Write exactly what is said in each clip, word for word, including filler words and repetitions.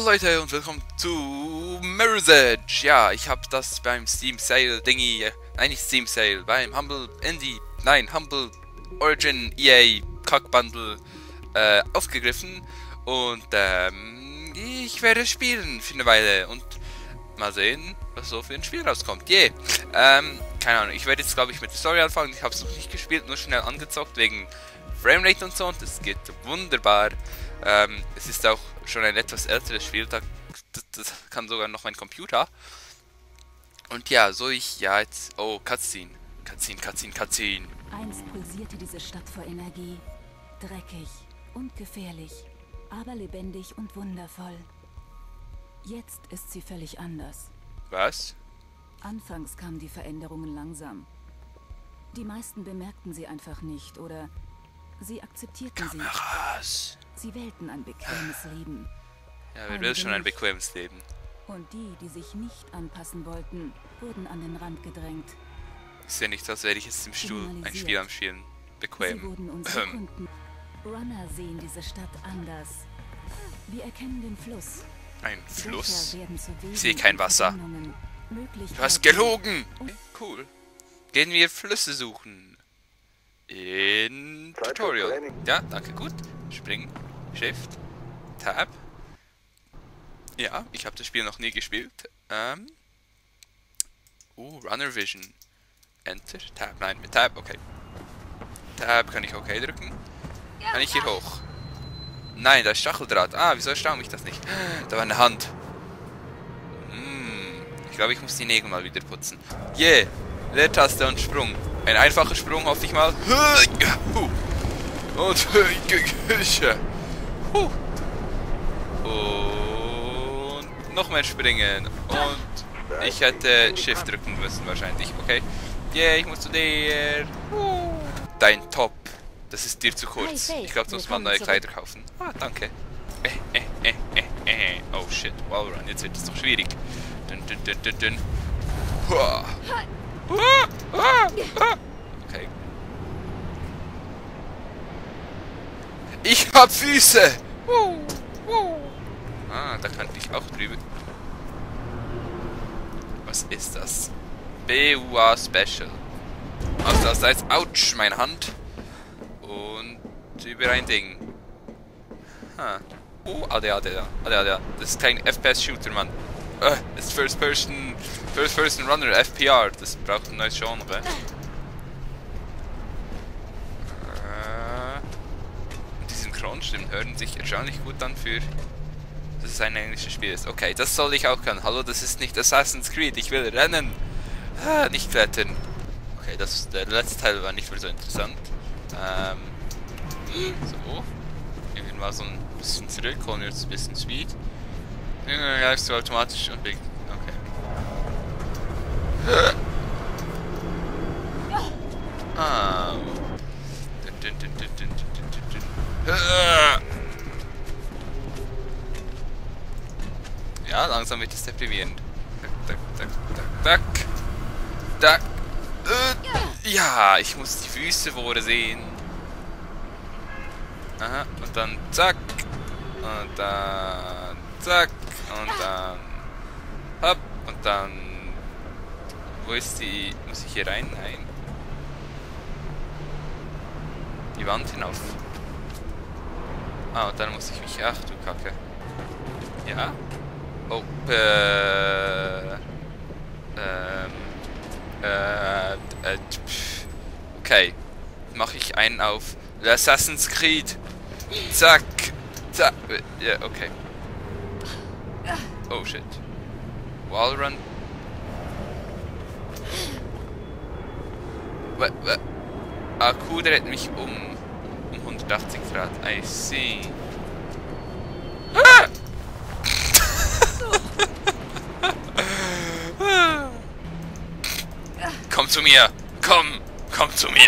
Leute und willkommen zu Mirror's Edge. Ja, ich habe das beim Steam Sale Dingy, nein nicht Steam Sale, beim Humble Indie, nein Humble Origin E A Kack Bundle äh, aufgegriffen und ähm, ich werde es spielen für eine Weile und mal sehen, was so für ein Spiel rauskommt. Yeah. Ähm, keine Ahnung, ich werde jetzt glaube ich mit der Story anfangen. Ich habe es noch nicht gespielt, nur schnell angezockt wegen Framerate und so und das geht wunderbar. Ähm, es ist auch schon ein etwas älteres Spiel, da, das, das kann sogar noch mein Computer. Und ja, so ich, ja jetzt, oh, Cutscene, Cutscene, Cutscene, Cutscene. Einst pulsierte diese Stadt vor Energie, dreckig und gefährlich, aber lebendig und wundervoll. Jetzt ist sie völlig anders. Was? Anfangs kamen die Veränderungen langsam. Die meisten bemerkten sie einfach nicht oder sie akzeptierten sie. Kameras. Sie wählten ein bequemes Leben. Ja, wer will schon ein bequemes Leben? Und die, die sich nicht anpassen wollten, wurden an den Rand gedrängt. Ist ja nicht, als wäre ich jetzt im Stuhl ein Spiel am Spielen. Sie Bequem. wurden unsere Kunden. Runner sehen diese Stadt anders. Wir erkennen den Fluss. Ein Fluss? Dächer werden zu Wegen Ich sehe kein und Wasser. Verbindungen, Du hast Möglichkeiten. gelogen! Cool. Gehen wir Flüsse suchen. In Tutorial. Ja, danke, gut. Spring, Shift, Tab. Ja, ich habe das Spiel noch nie gespielt. Ähm. Uh, Runner Vision. Enter, Tab, nein, mit Tab, okay. Tab kann ich okay drücken. Kann ich hier hoch? Nein, da ist Stacheldraht. Ah, wieso erstaunt mich das nicht? Da war eine Hand. Hm, ich glaube, ich muss die Nägel mal wieder putzen. Yeah, Leertaste und Sprung. Ein einfacher Sprung, hoffe ich mal. Und und noch mehr springen. Und ich hätte Shift drücken müssen wahrscheinlich. Okay. Yeah, ich muss zu dir. Dein Top. Das ist dir zu kurz. Ich glaube, du musst mal neue Kleider kaufen. Ah, danke. Äh, äh, äh, äh, äh. Oh shit. Wallrun. Jetzt wird es doch schwierig. Dun, dun, dun, dun, dun. Huah. Huah. Huah. Huah. Okay. Ich hab Füße! Ah, da kann ich auch drüber. Was ist das? B U A Special. Also das heißt, ouch, meine Hand. Und über ein Ding. Ha. Oh, A D A, A D A, A D A, A D A. Das ist kein F P S-Shooter, Mann. Äh, das ist First Person, First Person Runner, F P R. Das braucht ein neues Genre. Synchronstimmen hören sich erstaunlich gut an für, dass es ein englisches Spiel ist. Okay, das soll ich auch können. Hallo, das ist nicht Assassin's Creed. Ich will rennen. Ah, nicht klettern. Okay, das, der letzte Teil war nicht mehr so interessant. Ähm, so. Gehen wir mal so ein bisschen zurück, holen wir jetzt ein bisschen Speed. Ja, ist so automatisch und big. Okay. Ah. Dun, dun, dun, dun, dun, dun, dun. Ja, langsam wird es deprimierend. Dack, dack, dack, dack, dack. Äh, ja, ich muss die Füße vorher sehen. Aha, und dann zack. Und dann zack. Und dann hopp. Und dann. Wo ist die. Muss ich hier rein? Nein. Die Wand hinauf. Ah, und dann muss ich mich... Ach du Kacke. Ja? Oh, äh... Ähm... Äh... äh pff. Okay. Mache ich einen auf Assassin's Creed. Zack. Zack. Ja, okay. Oh, shit. Wallrun. What, what? Ah, Q dreht mich um. Um hundertachtzig Grad. I see. Ah! Komm zu mir! Komm! Komm zu mir!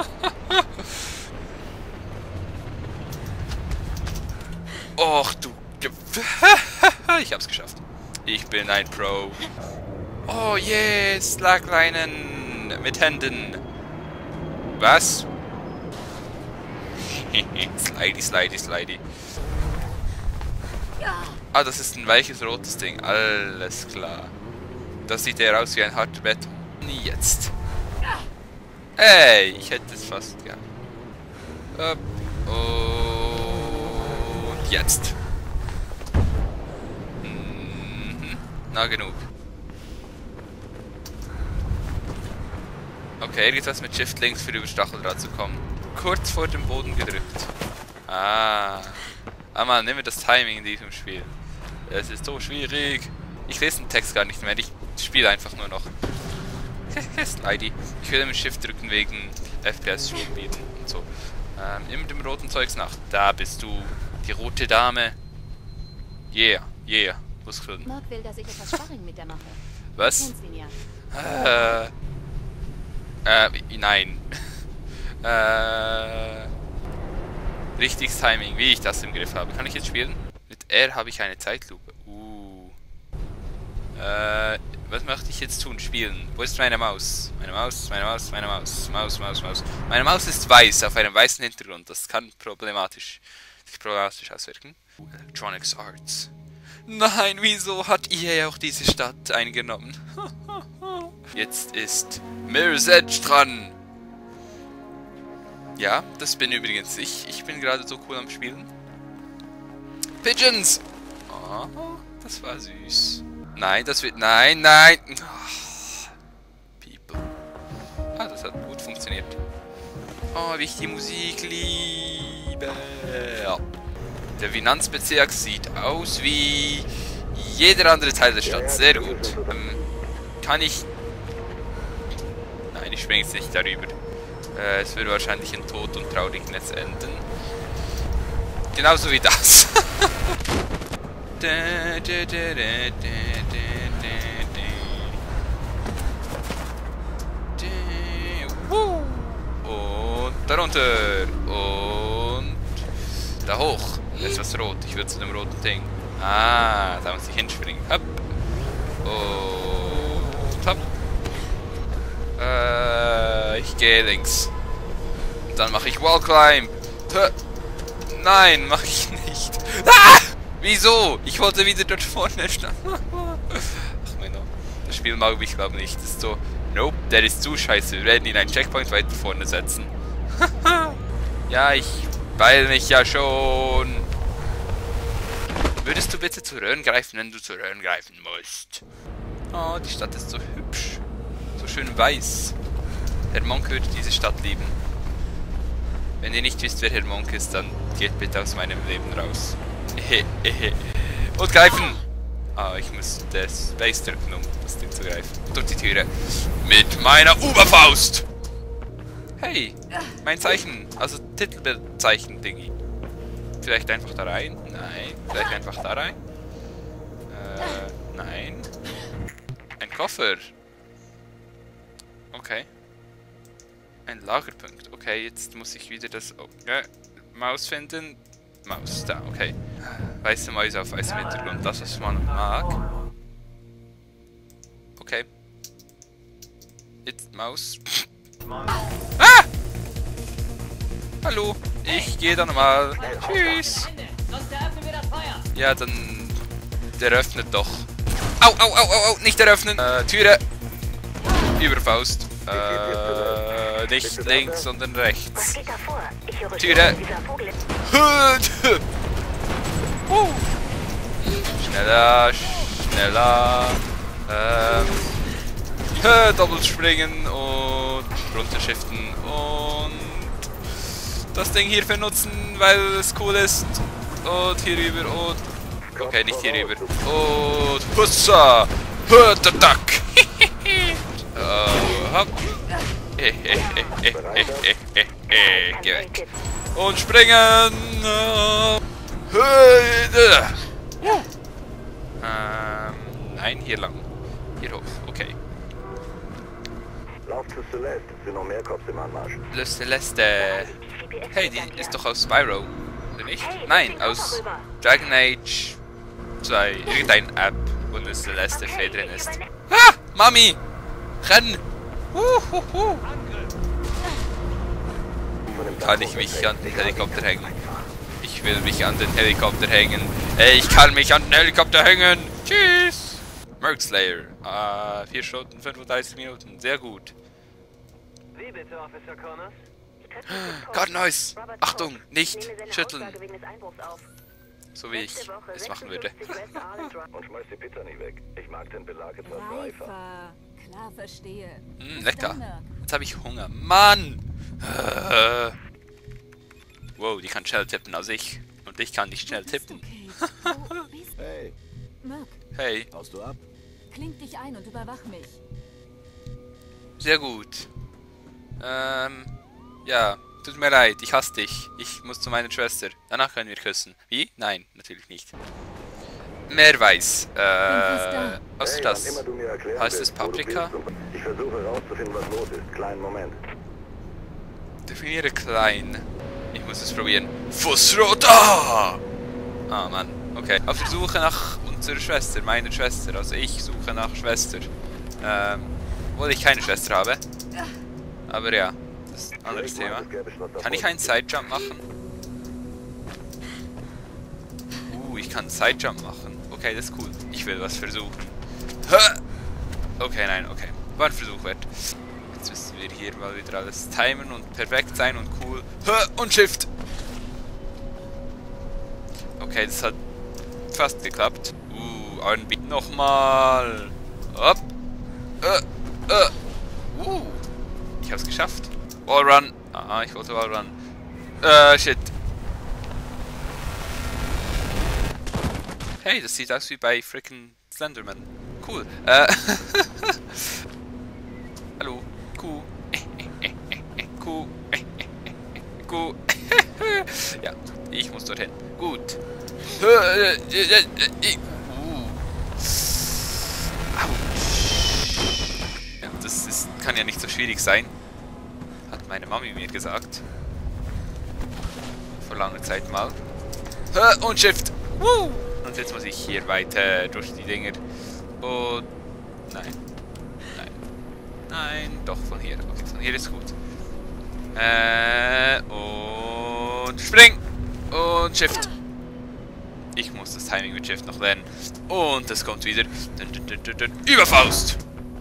Och, du... Ich hab's geschafft. Ich bin ein Pro. Oh, yes! Slagleinen mit Händen. Was? Slidey, slidey, slidey. Ah, das ist ein weiches rotes Ding. Alles klar. Das sieht eher aus wie ein harter Beton. Jetzt. Hey, ich hätte es fast gehabt. Up. Und jetzt. Mhm. Na, genug. Okay, irgendwas mit Shift links für über Stacheldraht zu kommen. Kurz vor dem Boden gedrückt. Ah. Ah man, nehmen wir das Timing in diesem Spiel. Es ist so schwierig. Ich lese den Text gar nicht mehr, ich spiele einfach nur noch. Slidey. Ich will mit Shift drücken wegen F P S spielen und so. Ähm, immer dem roten Zeugs nach. Da bist du. Die rote Dame. Yeah, yeah. Muskeln. Mark will, dass ich etwas Sparring mit der mache. Was? Du kennst ihn ja. Äh. Äh, nein. äh. Richtiges Timing, wie ich das im Griff habe. Kann ich jetzt spielen? Mit R habe ich eine Zeitlupe. Uh. Äh, was möchte ich jetzt tun? Spielen. Wo ist meine Maus? Meine Maus, meine Maus, meine Maus. Maus, Maus, Maus. Meine Maus ist weiß auf einem weißen Hintergrund. Das kann problematisch, sich problematisch auswirken. Electronics Arts. Nein, wieso hat E A auch diese Stadt eingenommen? Jetzt ist Mirror's Edge dran. Ja, das bin übrigens ich. Ich bin gerade so cool am Spielen. Pigeons! Oh, das war süß. Nein, das wird... Nein, nein! Oh, people. Ah, das hat gut funktioniert. Oh, wie ich die Musik liebe. Ja. Der Finanzbezirk sieht aus wie jeder andere Teil der Stadt. Sehr gut. Ähm, kann ich... Nein, ich springe jetzt nicht darüber. Äh, es würde wahrscheinlich in Tod und Traurigness enden. Genauso wie das. Und darunter. Und da hoch. Jetzt was rot. Ich will zu dem roten Ding. Ah, da muss ich hinspringen. Hopp. Und hopp. Äh, ich gehe links. Und dann mache ich Wallclimb. Nein, mache ich nicht. Ah! Wieso? Ich wollte wieder dort vorne stehen. Ach mein Gott. Das Spiel mag ich glaube nicht. Das ist so, nope, der ist zu scheiße. Wir werden ihn einen Checkpoint weiter vorne setzen. Ja, ich beeil mich ja schon. Würdest du bitte zu Röhren greifen, wenn du zu Röhren greifen musst? Oh, die Stadt ist so hübsch. So schön weiß. Herr Monk würde diese Stadt lieben. Wenn ihr nicht wisst, wer Herr Monk ist, dann geht bitte aus meinem Leben raus. Und greifen! Ah, ich muss das Space drücken, um das Ding zu greifen. Durch die Türe. Mit meiner Uberfaust! Hey, mein Zeichen. Also Titelbildzeichen-Dingi. Vielleicht einfach da rein? Nein. Vielleicht einfach da rein? Äh, nein. Ein Koffer. Okay. Ein Lagerpunkt. Okay, jetzt muss ich wieder das... Oh, ja, Maus finden. Maus, da, okay. Weiße Mäuse auf weißem Hintergrund. Das, was man mag. Okay. Jetzt Maus. Ah! Hallo. Ich gehe dann mal. Tschüss. Ja, dann... Der öffnet doch. Au, au, au, au, au. Nicht eröffnen. Äh, Türe. Überfaust. Äh, nicht links, sondern rechts. Türe. Uh. Schneller, schneller. Ähm. Doppelt springen und runterschiften und das Ding hier benutzen, weil es cool ist. Und hier rüber und... Okay, nicht hier rüber. Und... Hussa! Hüttattack! Uh, hopp. Eh, eh, eh, eh, eh, eh, eh, eh. Geh weg. Und springen. Ähm, nein, hier lang. Hier hoch, okay. Lauf zu Celeste, sind noch mehr Cops im Anmarsch. Le Celeste. Hey, die ist doch aus Spyro. Oder nicht? Nein, aus Dragon Age zwei. Irgendein App, wo eine Celeste-Fee drin ist. Ah! Mami! Renn! Uhuhu. Kann ich mich an den Helikopter hängen? Ich will mich an den Helikopter hängen. Ey, ich kann mich an den Helikopter hängen. Tschüss. Merc Slayer. Ah, vier Stunden, fünfunddreißig Minuten. Sehr gut. Wie bitte, Officer Connors? God Noise. Achtung, nicht schütteln. So wie ich es machen würde. Und schmeiß die Pizza nicht weg. Ich mag den Belag etwas reifer. Reifer. Klar, verstehe. Mm, lecker. Jetzt habe ich Hunger. Mann! Äh. Wow, die kann schnell tippen als ich. Und ich kann nicht schnell tippen. Hey, Merc, Hey, haust du ab? kling dich ein und überwach mich. sehr gut. Ähm, ja, tut mir leid, ich hasse dich. Ich muss zu meiner Schwester. Danach können wir küssen. Wie? Nein, natürlich nicht. Mehr weiß. Äh, was ist Hey, das? wann immer du mir erklären Heißt willst, es wo du Paprika? bist und- Ich versuche herauszufinden, was los ist. Kleinen Moment. Definiere klein. Ich muss es probieren. Fussroda! Ah, Mann. Okay. Auf der Suche nach unserer Schwester, meiner Schwester. Also ich suche nach Schwester. Ähm, obwohl ich keine Schwester habe. Aber ja, das ist ein anderes Thema. Kann ich einen Sidejump machen? Uh, ich kann einen Sidejump machen. Okay, das ist cool. Ich will was versuchen. Okay, nein, okay. War ein Versuch wert. Jetzt müssen wir hier mal wieder alles timen und perfekt sein und cool. Und Shift! Okay, das hat fast geklappt. Uh, Arnbeat nochmal. Hopp. Äh, äh. Uh. Ich hab's geschafft. Wallrun. Ah, ich wollte Wallrun. Äh, shit. Hey, das sieht aus wie bei frickin' Slenderman. Cool. Äh. Hallo. Kuh. Kuh. Kuh. Ja, ich muss dorthin. Gut. Uh. Ja, das ist, kann ja nicht so schwierig sein. Hat meine Mami mir gesagt. Vor langer Zeit mal. Und Shift. Und jetzt muss ich hier weiter durch die Dinger. Und... Nein. Nein. Nein, doch von hier. Okay, von hier ist gut. Äh, und spring! Und Shift. Ich muss das Timing mit Shift noch lernen. Und es kommt wieder. Überfaust!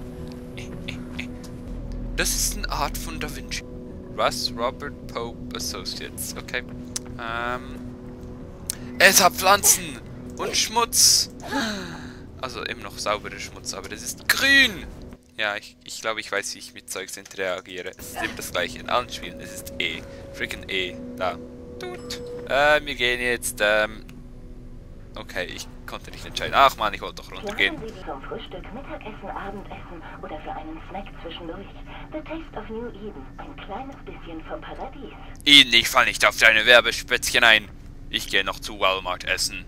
Das ist eine Art von Da Vinci. Russ Robert Pope Associates. Okay. Ähm. Es hat Pflanzen und Schmutz. Also eben noch sauberer Schmutz, aber es ist grün. Ja, ich, ich glaube, ich weiß, wie ich mit Zeugs interagiere. Es ist immer das gleiche in allen Spielen. Es ist E. Freaking E. Da. Tut. Äh, wir gehen jetzt, ähm... Okay, ich konnte nicht entscheiden. Ach man, ich wollte doch runtergehen. Planen Sie zum Frühstück, Mittagessen, Abendessen oder für einen Snack zwischendurch. The Taste of New Eden. Ein kleines bisschen vom Paradies. Eden, ich fall nicht auf deine Werbespätzchen ein. Ich gehe noch zu Walmart essen.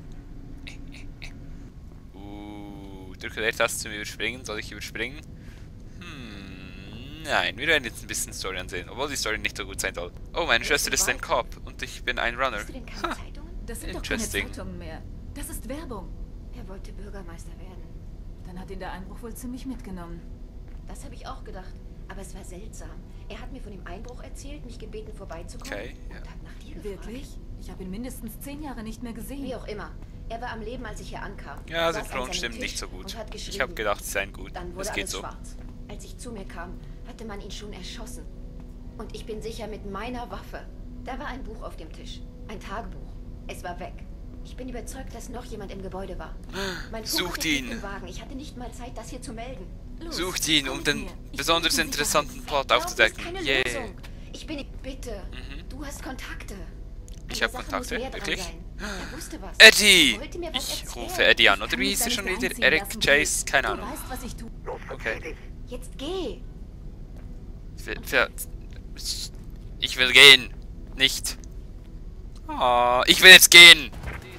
Uh, drücke Leertaste zum Überspringen. Soll ich überspringen? Hm, nein, wir werden jetzt ein bisschen Story ansehen, obwohl die Story nicht so gut sein soll. Oh, meine Schwester ist ein Cop und ich bin ein Runner. Hast du denn keine Zeitungen? Das sind doch keine Interesting. Zeitungen mehr. Das ist Werbung. Er wollte Bürgermeister werden. Dann hat ihn der Einbruch wohl ziemlich mitgenommen. Das habe ich auch gedacht. Aber es war seltsam. Er hat mir von dem Einbruch erzählt, mich gebeten vorbeizukommen Okay, ja. und hat nach dir gefragt. Wirklich? Ich habe ihn mindestens zehn Jahre nicht mehr gesehen. Wie auch immer. Er war am Leben, als ich hier ankam. Ja, Er saß an synchron seinem stimmt Tisch nicht so gut. und hat Ich geschrieben. habe gedacht, sie seien gut. Dann wurde Das geht alles so. schwarz. Als ich zu mir kam, hatte man ihn schon erschossen. Und ich bin sicher mit meiner Waffe. Da war ein Buch auf dem Tisch. Ein Tagebuch. Es war weg. Ich bin überzeugt, dass noch jemand im Gebäude war. Mein Sucht Funkgerät liegt ihn. im Wagen. Ich hatte nicht mal Zeit, das hier zu melden. Los, Sucht ihn, komm um mit den mir. Ich besonders bringe Sie interessanten Plot Glauben aufzudecken. ist keine Yeah. Lösung. Ich bin... Bitte. Mhm. Du hast Kontakte. Ich An hab der Sache muss Kontakte? mehr dran Wirklich? sein. Er wusste was. Eddie! Er wollte mir was Ich erzählen. rufe Eddie an. Oder kann wie mich hieß da er nicht schon wieder? reinziehen Eric lassen, Chase? Keine Du Ahnung. weißt, was ich tue. Los, Okay. verpiss dich. Jetzt geh. Für, für, ich will gehen. Nicht. Oh, ich will jetzt gehen.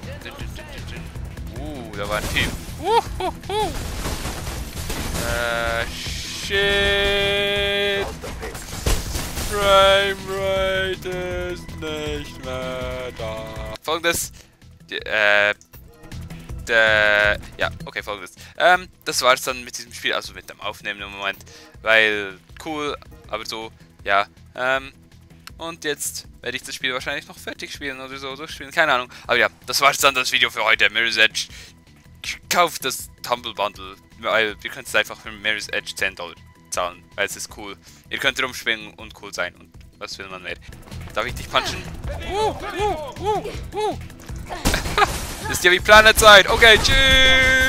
Uh, da war ein Typ. Uhuhu. Äh, shit. Frame Rate ist nicht mehr da. Folgendes. Die, äh. Der, ja, okay, folgendes. Ähm, das war's dann mit diesem Spiel, also mit dem Aufnehmen im Moment. Weil, cool, aber so, ja. Ähm, Und jetzt werde ich das Spiel wahrscheinlich noch fertig spielen oder so durchspielen. Keine Ahnung. Aber ja, das war dann das Video für heute. Mirror's Edge. Kauft das Humble Bundle. Weil ihr könnt es einfach für Mirror's Edge zehn Dollar zahlen. Weil es ist cool. Ihr könnt rumschwingen und cool sein. Und was will man mehr? Darf ich dich punchen? Uh, uh, uh, uh. Das ist ja wie Planezeit. Okay, tschüss.